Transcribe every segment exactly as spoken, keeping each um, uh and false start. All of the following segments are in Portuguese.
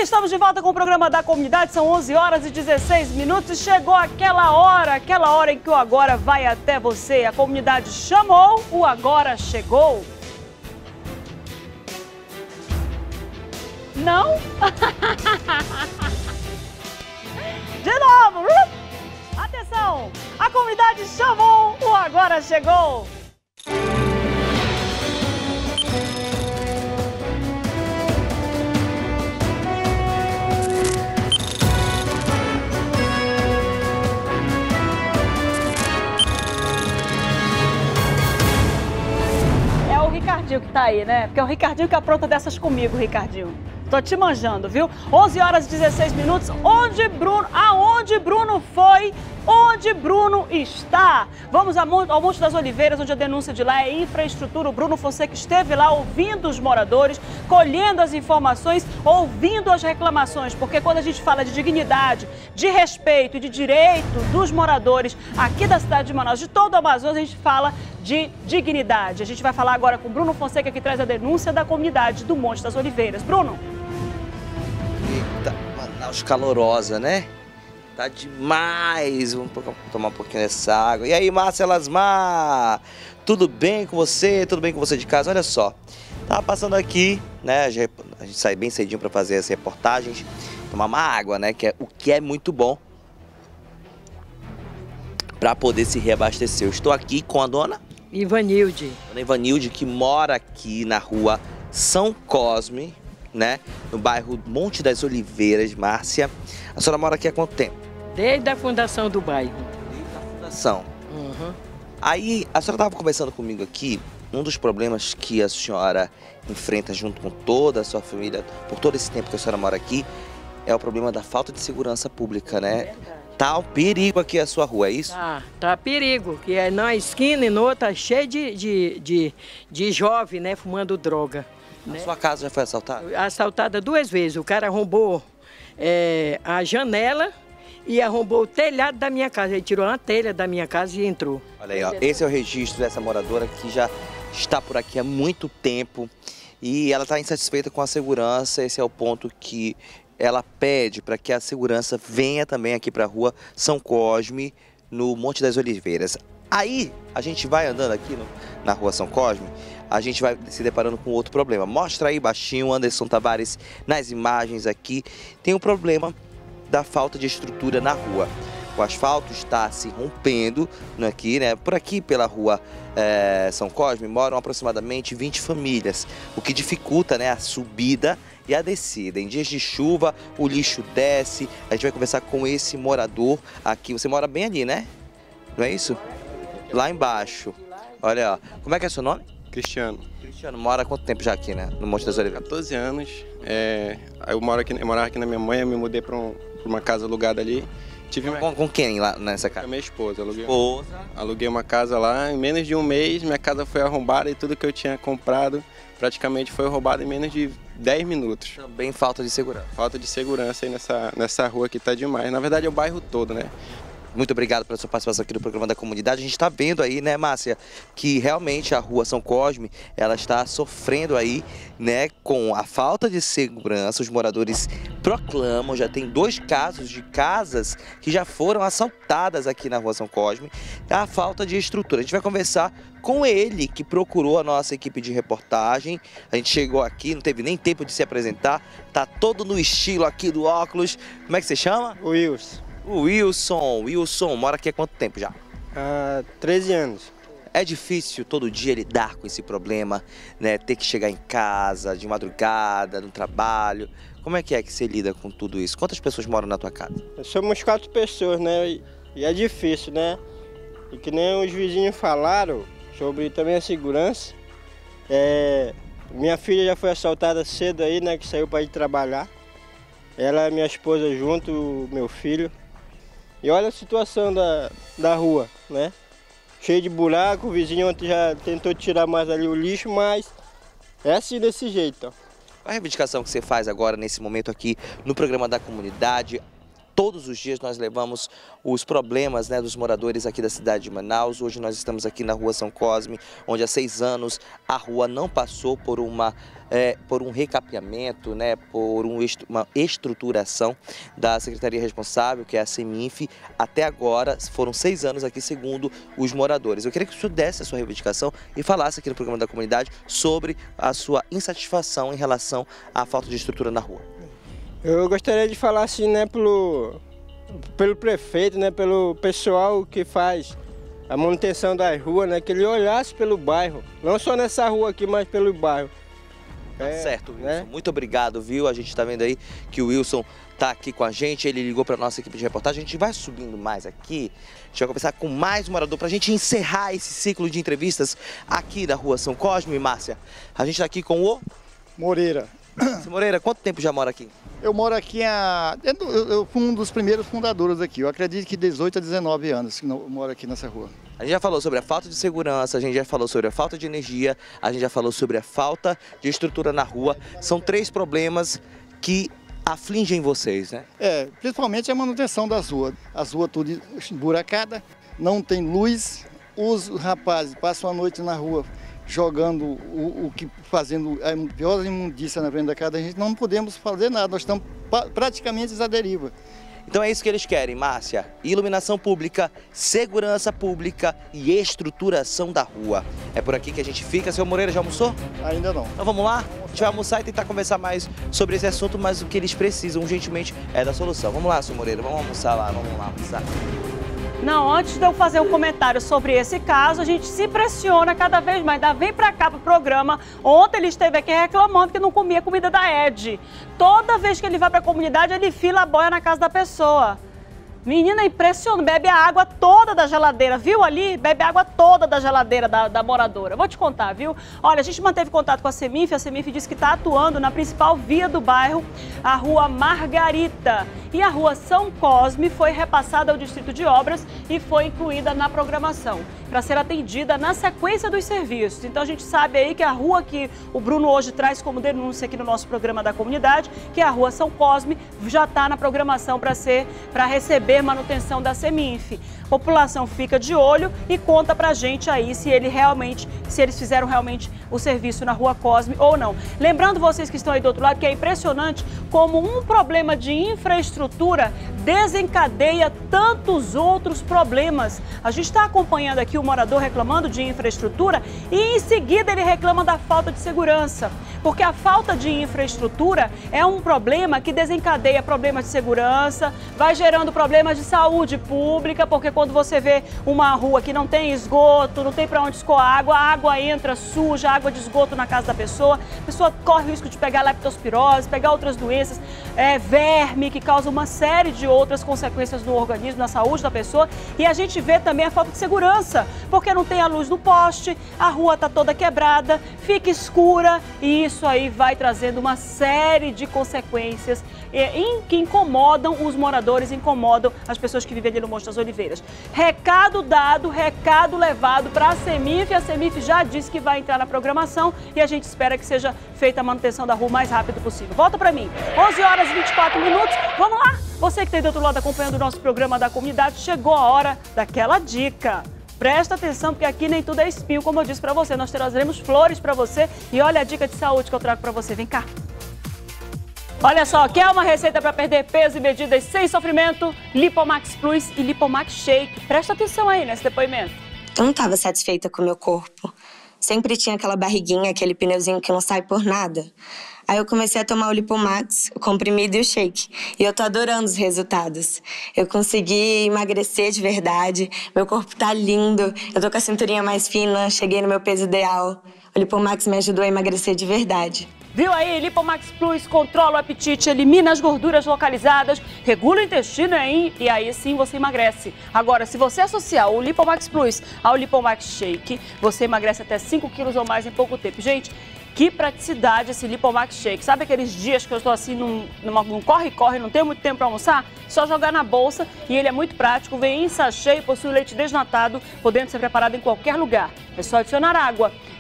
estamos de volta com o programa da comunidade, são onze horas e dezesseis minutos e chegou aquela hora, aquela hora em que o Agora vai até você. A comunidade chamou, o Agora chegou. Não? De novo! Atenção! A comunidade chamou, o Agora chegou! É o Ricardinho que tá aí, né? Porque é o Ricardinho que apronta dessas comigo, Ricardinho. Tô te manjando, viu? onze horas e dezesseis minutos. Onde Bruno... Aonde Bruno foi? Onde Bruno está? Vamos ao Monte das Oliveiras, onde a denúncia de lá é infraestrutura. O Bruno Fonseca esteve lá ouvindo os moradores, colhendo as informações, ouvindo as reclamações. Porque quando a gente fala de dignidade, de respeito e de direito dos moradores aqui da cidade de Manaus, de todo o Amazonas, a gente fala de dignidade. A gente vai falar agora com o Bruno Fonseca, que traz a denúncia da comunidade do Monte das Oliveiras. Bruno. Eita, Manaus calorosa, né? Tá demais. Vamos tomar um pouquinho dessa água. E aí, Márcia Lasmar? Tudo bem com você? Tudo bem com você de casa? Olha só, tava passando aqui, né? A gente sai bem cedinho para fazer as reportagens, tomar uma água, né? Que é, o que é muito bom para poder se reabastecer. Eu estou aqui com a dona Ivanilde. Dona Ivanilde, que mora aqui na rua São Cosme, né? No bairro Monte das Oliveiras. Márcia, a senhora mora aqui há quanto tempo? Desde a fundação do bairro. Desde a fundação. Uhum. Aí, a senhora estava conversando comigo aqui, um dos problemas que a senhora enfrenta junto com toda a sua família, por todo esse tempo que a senhora mora aqui, é o problema da falta de segurança pública, né? É tá um perigo aqui a sua rua, é isso? Tá, tá perigo, que é na esquina e na outra cheio de, de, de, de jovem, né, fumando droga. A né? sua casa já foi assaltada? Assaltada duas vezes, o cara arrombou é, a janela e arrombou o telhado da minha casa. Ele tirou uma telha da minha casa e entrou. Olha aí, ó, esse é o registro dessa moradora que já está por aqui há muito tempo e ela está insatisfeita com a segurança. Esse é o ponto que ela pede para que a segurança venha também aqui para a rua São Cosme, no Monte das Oliveiras. Aí, a gente vai andando aqui no, na rua São Cosme, a gente vai se deparando com outro problema. Mostra aí baixinho, Anderson Tavares, nas imagens aqui. Tem um problema da falta de estrutura na rua. O asfalto está se rompendo aqui, né? Por aqui, pela rua é, São Cosme, moram aproximadamente vinte famílias, o que dificulta, né, a subida e a descida. Em dias de chuva, o lixo desce. A gente vai conversar com esse morador aqui. Você mora bem ali, né? Não é isso? Lá embaixo. Olha, ó. Como é que é seu nome? Cristiano. Cristiano, mora há quanto tempo já aqui, né? No Monte das Oliveiras? quatorze anos. É, eu, moro aqui, eu morava aqui na minha mãe, eu me mudei para um, uma casa alugada ali. Tive com, com, com quem lá nessa casa? Com a minha esposa. Aluguei, esposa. Aluguei uma casa lá. Em menos de um mês, minha casa foi arrombada e tudo que eu tinha comprado praticamente foi roubado em menos de dez minutos. Também falta de segurança. Falta de segurança aí nessa, nessa rua que tá demais. Na verdade é o bairro todo, né? Muito obrigado pela sua participação aqui no programa da comunidade. A gente está vendo aí, né, Márcia, que realmente a rua São Cosme, ela está sofrendo aí, né, com a falta de segurança. Os moradores proclamam, já tem dois casos de casas que já foram assaltadas aqui na rua São Cosme. A falta de estrutura. A gente vai conversar com ele, que procurou a nossa equipe de reportagem. A gente chegou aqui, não teve nem tempo de se apresentar. Tá todo no estilo aqui do óculos. Como é que você chama? Wilson. O Wilson. Wilson, mora aqui há quanto tempo já? Há treze anos. É difícil todo dia lidar com esse problema, né? Ter que chegar em casa de madrugada, no trabalho. Como é que é que você lida com tudo isso? Quantas pessoas moram na tua casa? Somos quatro pessoas, né? E é difícil, né? E que nem os vizinhos falaram sobre também a segurança. É... Minha filha já foi assaltada cedo aí, né? Que saiu para ir trabalhar. Ela e minha esposa junto, o meu filho. E olha a situação da, da rua, né? Cheio de buraco, o vizinho ontem já tentou tirar mais ali o lixo, mas é assim desse jeito, ó. Qual a reivindicação que você faz agora, nesse momento aqui, no programa da comunidade, Todos os dias nós levamos os problemas, né, dos moradores aqui da cidade de Manaus. Hoje nós estamos aqui na Rua São Cosme, onde há seis anos a rua não passou por, uma, é, por um recapeamento, né, por um, uma estruturação da secretaria responsável, que é a Seminf. Até agora foram seis anos aqui, segundo os moradores. Eu queria que o senhor desse a sua reivindicação e falasse aqui no programa da comunidade sobre a sua insatisfação em relação à falta de estrutura na rua. Eu gostaria de falar assim, né, pelo, pelo prefeito, né, pelo pessoal que faz a manutenção das ruas, né, que ele olhasse pelo bairro, não só nessa rua aqui, mas pelo bairro. Tá É, certo, Wilson. né? Muito obrigado, viu? A gente está vendo aí que o Wilson está aqui com a gente, ele ligou para a nossa equipe de reportagem. A gente vai subindo mais aqui, a gente vai conversar com mais um morador para a gente encerrar esse ciclo de entrevistas aqui da Rua São Cosme. Márcia, a gente está aqui com o... Moreira. Seu Moreira, quanto tempo já mora aqui? Eu moro aqui há... Eu, eu fui um dos primeiros fundadores aqui. Eu acredito que dezoito a dezenove anos que eu moro aqui nessa rua. A gente já falou sobre a falta de segurança, a gente já falou sobre a falta de energia, a gente já falou sobre a falta de estrutura na rua. São três problemas que afligem vocês, né? É, principalmente a manutenção das ruas. As ruas tudo buracadas, não tem luz. Os rapazes passam a noite na rua jogando o, o que fazendo a pior imundícia na frente da casa, a gente não podemos fazer nada, nós estamos praticamente à deriva. Então é isso que eles querem, Márcia. Iluminação pública, segurança pública e estruturação da rua. É por aqui que a gente fica. Seu Moreira, já almoçou? Ainda não. Então vamos lá? A gente vai almoçar e tentar conversar mais sobre esse assunto, mas o que eles precisam urgentemente é da solução. Vamos lá, seu Moreira, vamos almoçar lá, vamos lá almoçar. Não, antes de eu fazer um comentário sobre esse caso, a gente se pressiona cada vez mais. Ainda vem pra cá pro programa. Ontem ele esteve aqui reclamando que não comia comida da Ed. Toda vez que ele vai pra comunidade, ele fila a boia na casa da pessoa. Menina, impressionante, bebe a água toda da geladeira, viu ali? Bebe a água toda da geladeira da, da moradora. Vou te contar, viu? Olha, a gente manteve contato com a Seminf, a Seminf disse que está atuando na principal via do bairro, a Rua Margarita. E a Rua São Cosme foi repassada ao Distrito de Obras e foi incluída na programação, para ser atendida na sequência dos serviços. Então a gente sabe aí que a rua que o Bruno hoje traz como denúncia aqui no nosso programa da comunidade, que é a Rua São Cosme, já está na programação para ser, para receber manutenção da Seminf. A população fica de olho e conta pra gente aí se ele realmente, se eles fizeram realmente o serviço na Rua Cosme ou não. Lembrando vocês que estão aí do outro lado que é impressionante como um problema de infraestrutura desencadeia tantos outros problemas. A gente está acompanhando aqui o morador reclamando de infraestrutura e em seguida ele reclama da falta de segurança. Porque a falta de infraestrutura é um problema que desencadeia problemas de segurança, vai gerando problemas de saúde pública, porque quando você vê uma rua que não tem esgoto, não tem para onde escoar água, a água entra suja, água de esgoto na casa da pessoa, a pessoa corre o risco de pegar leptospirose, pegar outras doenças, é, verme, que causa uma série de outras consequências no organismo, na saúde da pessoa. E a gente vê também a falta de segurança, porque não tem a luz no poste, a rua está toda quebrada, fica escura e isso aí vai trazendo uma série de consequências que incomodam os moradores, incomodam as pessoas que vivem ali no Monte das Oliveiras. Recado dado, recado levado para a Seminf. A Seminf já disse que vai entrar na programação e a gente espera que seja feita a manutenção da rua o mais rápido possível. Volta para mim. onze horas e vinte e quatro minutos. Vamos lá? Você que está aí do outro lado acompanhando o nosso programa da comunidade, chegou a hora daquela dica. Presta atenção, porque aqui nem tudo é espinho, como eu disse para você. Nós trazeremos flores para você e olha a dica de saúde que eu trago para você. Vem cá. Olha só, quer uma receita para perder peso e medidas sem sofrimento? Lipomax Plus e Lipomax Shake. Presta atenção aí nesse depoimento. Eu não estava satisfeita com o meu corpo. Sempre tinha aquela barriguinha, aquele pneuzinho que não sai por nada. Aí eu comecei a tomar o Lipomax, o comprimido e o shake. E eu tô adorando os resultados. Eu consegui emagrecer de verdade, meu corpo tá lindo, eu tô com a cinturinha mais fina, cheguei no meu peso ideal. O Lipomax me ajudou a emagrecer de verdade. Viu aí? Lipomax Plus controla o apetite, elimina as gorduras localizadas, regula o intestino e aí sim você emagrece. Agora, se você associar o Lipomax Plus ao Lipomax Shake, você emagrece até cinco quilos ou mais em pouco tempo. Gente, que praticidade esse Lipomax Shake. Sabe aqueles dias que eu estou assim num, num corre-corre, não tenho muito tempo para almoçar? Só jogar na bolsa e ele é muito prático, vem em sachê e possui leite desnatado, podendo ser preparado em qualquer lugar. É só adicionar água.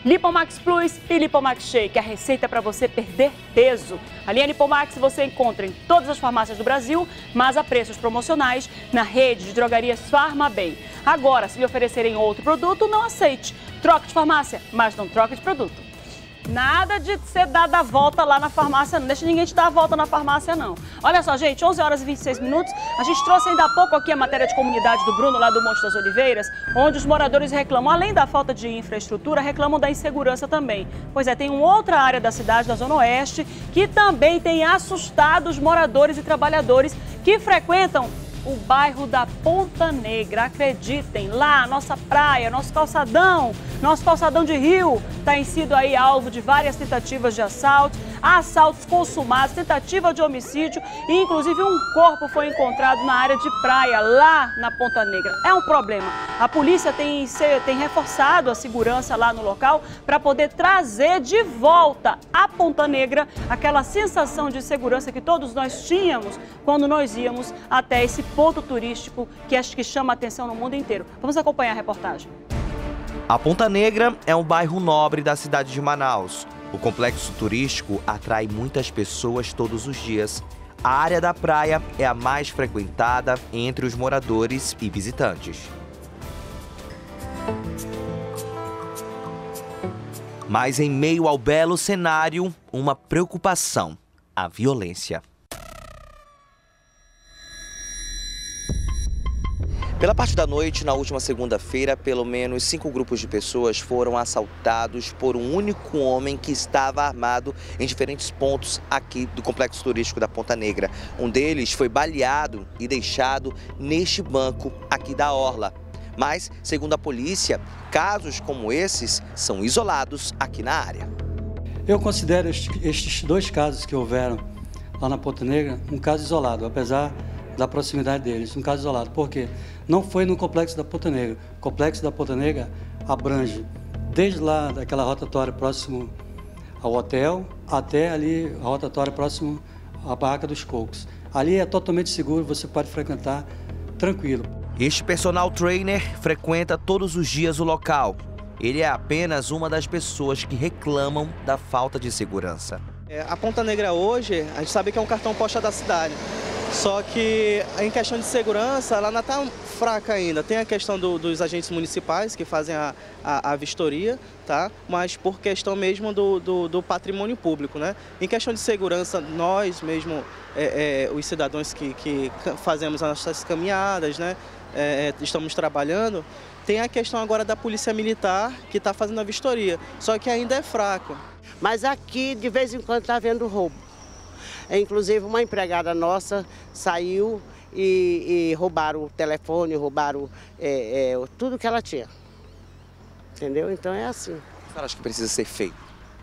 Lipomax Plus e Lipomax Shake, a receita para você perder peso. A linha Lipomax você encontra em todas as farmácias do Brasil, mas a preços promocionais na rede de drogarias Farmabem. Agora, se lhe oferecerem outro produto, não aceite. Troque de farmácia, mas não troque de produto. Nada de ser dada a volta lá na farmácia, não deixa ninguém te dar a volta na farmácia, não. Olha só, gente, onze horas e vinte e seis minutos, a gente trouxe ainda há pouco aqui a matéria de comunidade do Bruno, lá do Monte das Oliveiras, onde os moradores reclamam, além da falta de infraestrutura, reclamam da insegurança também. Pois é, tem uma outra área da cidade, da Zona Oeste, que também tem assustado os moradores e trabalhadores que frequentam o bairro da Ponta Negra. Acreditem, lá, nossa praia, nosso calçadão, nosso calçadão de rio, tem sido aí alvo de várias tentativas de assalto, assaltos consumados, tentativa de homicídio e inclusive um corpo foi encontrado na área de praia, lá na Ponta Negra. É um problema. A polícia tem, tem reforçado a segurança lá no local para poder trazer de volta à Ponta Negra aquela sensação de segurança que todos nós tínhamos quando nós íamos até esse ponto turístico que acho que chama a atenção no mundo inteiro. Vamos acompanhar a reportagem. A Ponta Negra é um bairro nobre da cidade de Manaus. O complexo turístico atrai muitas pessoas todos os dias. A área da praia é a mais frequentada entre os moradores e visitantes. Mas em meio ao belo cenário, uma preocupação: a violência. Pela parte da noite, na última segunda-feira, pelo menos cinco grupos de pessoas foram assaltados por um único homem que estava armado em diferentes pontos aqui do complexo turístico da Ponta Negra. Um deles foi baleado e deixado neste banco aqui da orla. Mas, segundo a polícia, casos como esses são isolados aqui na área. Eu considero estes dois casos que houveram lá na Ponta Negra um caso isolado, apesar da proximidade deles, um caso isolado. Por quê? Não foi no complexo da Ponta Negra. O complexo da Ponta Negra abrange desde lá daquela rotatória próximo ao hotel até ali a rotatória próximo à Barraca dos Cocos. Ali é totalmente seguro, você pode frequentar tranquilo. Este personal trainer frequenta todos os dias o local. Ele é apenas uma das pessoas que reclamam da falta de segurança. É, a Ponta Negra hoje, a gente sabe que é um cartão postal da cidade. Só que em questão de segurança, ela ainda está fraca ainda. Tem a questão do, dos agentes municipais que fazem a, a, a vistoria, tá? Mas por questão mesmo do, do, do patrimônio público, né? Em questão de segurança, nós mesmo, é, é, os cidadãos que, que fazemos as nossas caminhadas, né? É, estamos trabalhando, tem a questão agora da polícia militar que está fazendo a vistoria, só que ainda é fraco. Mas aqui, de vez em quando, está havendo roubo. É, inclusive, uma empregada nossa saiu e, e roubaram o telefone, roubaram é, é, tudo que ela tinha. Entendeu? Então é assim. Você acha que precisa ser feito?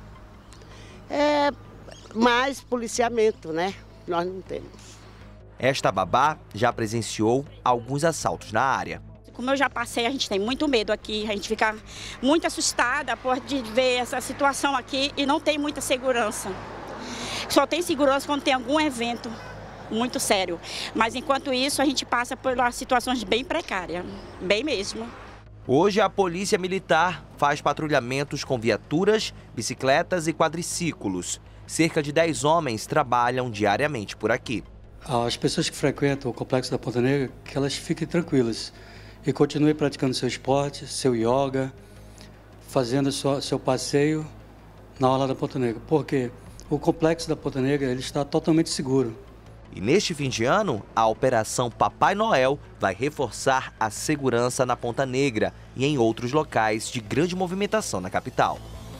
É mais policiamento, né? Nós não temos. Esta babá já presenciou alguns assaltos na área. Como eu já passei, a gente tem muito medo aqui, a gente fica muito assustada por de ver essa situação aqui e não tem muita segurança. Só tem segurança quando tem algum evento muito sério. Mas enquanto isso, a gente passa por situações bem precárias, bem mesmo. Hoje a polícia militar faz patrulhamentos com viaturas, bicicletas e quadriciclos. Cerca de dez homens trabalham diariamente por aqui. As pessoas que frequentam o complexo da Ponta Negra, que elas fiquem tranquilas e continuem praticando seu esporte, seu yoga, fazendo seu, seu passeio na orla da Ponta Negra. Porque o complexo da Ponta Negra ele está totalmente seguro. E neste fim de ano, a Operação Papai Noel vai reforçar a segurança na Ponta Negra e em outros locais de grande movimentação na capital.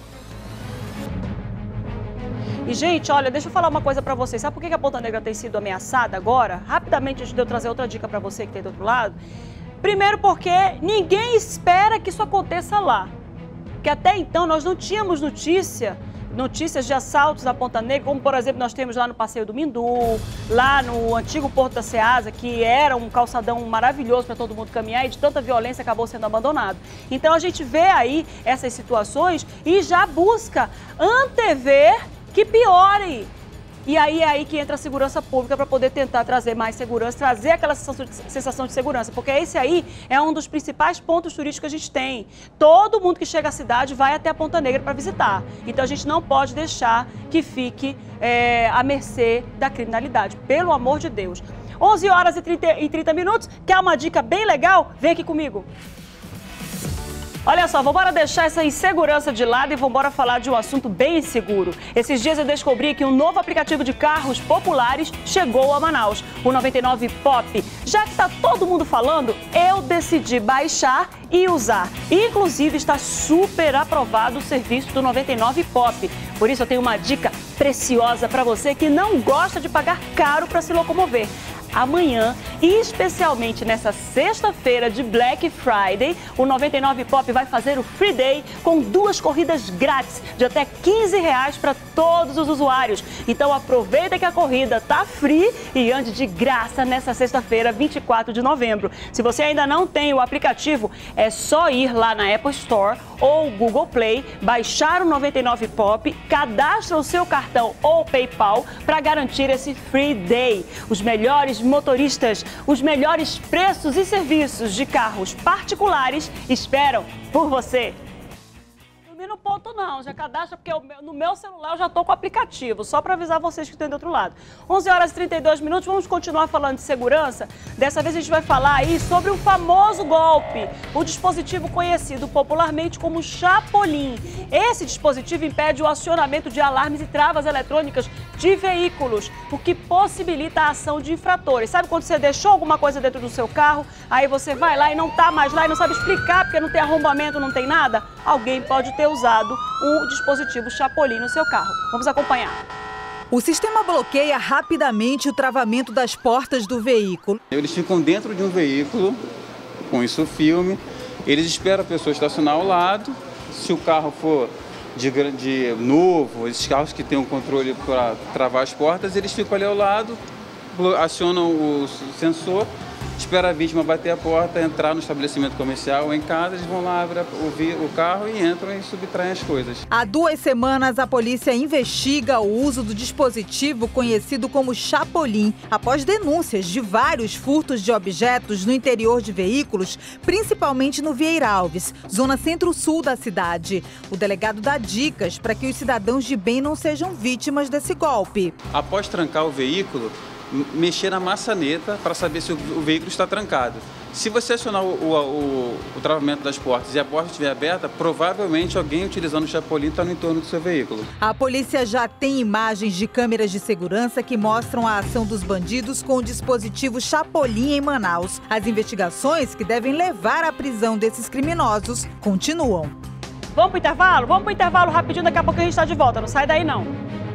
E, gente, olha, deixa eu falar uma coisa pra vocês. Sabe por que a Ponta Negra tem sido ameaçada agora? Rapidamente, antes de eu trazer outra dica pra você que tem do outro lado. Primeiro porque ninguém espera que isso aconteça lá. Porque até então nós não tínhamos notícia, notícias de assaltos na Ponta Negra, como, por exemplo, nós temos lá no Passeio do Mindu, lá no antigo Porto da Ceasa, que era um calçadão maravilhoso para todo mundo caminhar e de tanta violência acabou sendo abandonado. Então a gente vê aí essas situações e já busca antever que piore, E aí é aí que entra a segurança pública para poder tentar trazer mais segurança, trazer aquela sensação de segurança, porque esse aí é um dos principais pontos turísticos que a gente tem. Todo mundo que chega à cidade vai até a Ponta Negra para visitar. Então a gente não pode deixar que fique é, à mercê da criminalidade, pelo amor de Deus. onze horas e trinta minutos, quer uma dica bem legal? Vem aqui comigo. Olha só, vamos embora deixar essa insegurança de lado e vamos embora falar de um assunto bem inseguro. Esses dias eu descobri que um novo aplicativo de carros populares chegou a Manaus, o noventa e nove Pop. Já que está todo mundo falando, eu decidi baixar e usar. Inclusive está super aprovado o serviço do noventa e nove Pop. Por isso eu tenho uma dica preciosa para você que não gosta de pagar caro para se locomover. Amanhã, e especialmente nessa sexta-feira de Black Friday, o noventa e nove Pop vai fazer o Free Day com duas corridas grátis de até quinze reais para todos os usuários. Então aproveita que a corrida tá free e ande de graça nessa sexta-feira, vinte e quatro de novembro. Se você ainda não tem o aplicativo, é só ir lá na Apple Store ou Google Play, baixar o noventa e nove Pop, cadastra o seu cartão ou PayPal para garantir esse Free Day. Os melhores motoristas, os melhores preços e serviços de carros particulares esperam por você. No ponto não, já cadastra, porque eu, no meu celular eu já estou com o aplicativo, só para avisar vocês que estão do outro lado. onze horas e trinta e dois minutos, vamos continuar falando de segurança. Dessa vez a gente vai falar aí sobre o famoso golpe, o dispositivo conhecido popularmente como Chapolin. Esse dispositivo impede o acionamento de alarmes e travas eletrônicas de veículos, o que possibilita a ação de infratores. Sabe quando você deixou alguma coisa dentro do seu carro, aí você vai lá e não está mais lá e não sabe explicar porque não tem arrombamento, não tem nada? Alguém pode ter usado um dispositivo Chapolin no seu carro. Vamos acompanhar. O sistema bloqueia rapidamente o travamento das portas do veículo. Eles ficam dentro de um veículo, com isso filme, eles esperam a pessoa estacionar ao lado. Se o carro for de, de novo, esses carros que têm um controle para travar as portas, eles ficam ali ao lado, acionam o sensor, espera a vítima bater a porta, entrar no estabelecimento comercial ou em casa, eles vão lá, abrir o carro e entram e subtraem as coisas. Há duas semanas, a polícia investiga o uso do dispositivo conhecido como Chapolin, após denúncias de vários furtos de objetos no interior de veículos, principalmente no Vieira Alves, zona centro-sul da cidade. O delegado dá dicas para que os cidadãos de bem não sejam vítimas desse golpe. Após trancar o veículo, mexer na maçaneta para saber se o, o veículo está trancado. Se você acionar o, o, o, o travamento das portas e a porta estiver aberta, provavelmente alguém utilizando o Chapolin está no entorno do seu veículo. A polícia já tem imagens de câmeras de segurança que mostram a ação dos bandidos com o dispositivo Chapolin em Manaus. As investigações que devem levar à prisão desses criminosos continuam. Vamos para o intervalo? Vamos para o intervalo rapidinho, daqui a pouco a gente está de volta. Não sai daí não.